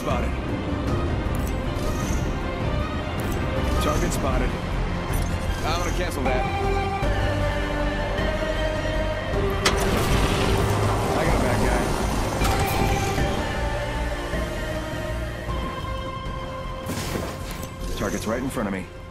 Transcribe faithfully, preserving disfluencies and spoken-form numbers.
spotted. Target spotted. I'm gonna cancel that. I got a bad guy. Target's right in front of me.